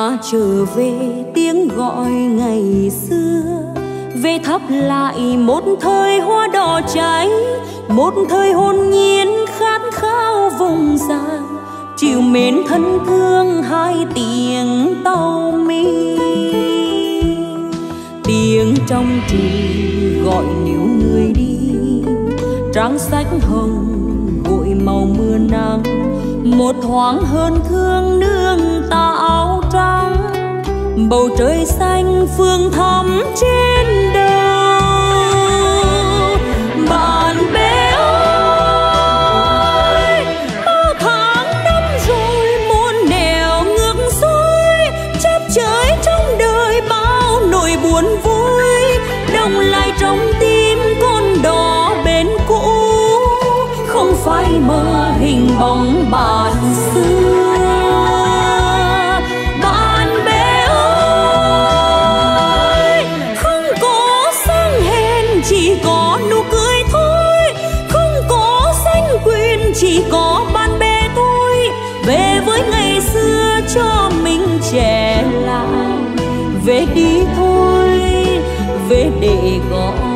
ta trở về tiếng gọi ngày xưa, về thắp lại một thời hoa đỏ cháy, một thời hồn nhiên khát khao vùng dài, chịu mến thân thương hai tiếng tàu mi. Tiếng trong trì gọi níu người đi, trang sách hồng gội màu mưa nắng, một thoáng hơn thương nương tà áo trắng, bầu trời xanh phương thắm trên đầu. Bạn bè ơi, bao tháng năm rồi muôn nẻo ngược xuôi, chắp chới trong đời bao nỗi buồn vui, đông lại trong tim con đò bên cũ, không phải mơ hình bóng bạn xưa. Bạn bè ơi, không có sang hẹn chỉ có nụ cười thôi, không có danh quyền chỉ có bạn bè thôi. Về với ngày xưa cho mình trẻ lại, về đi thôi, về để gọi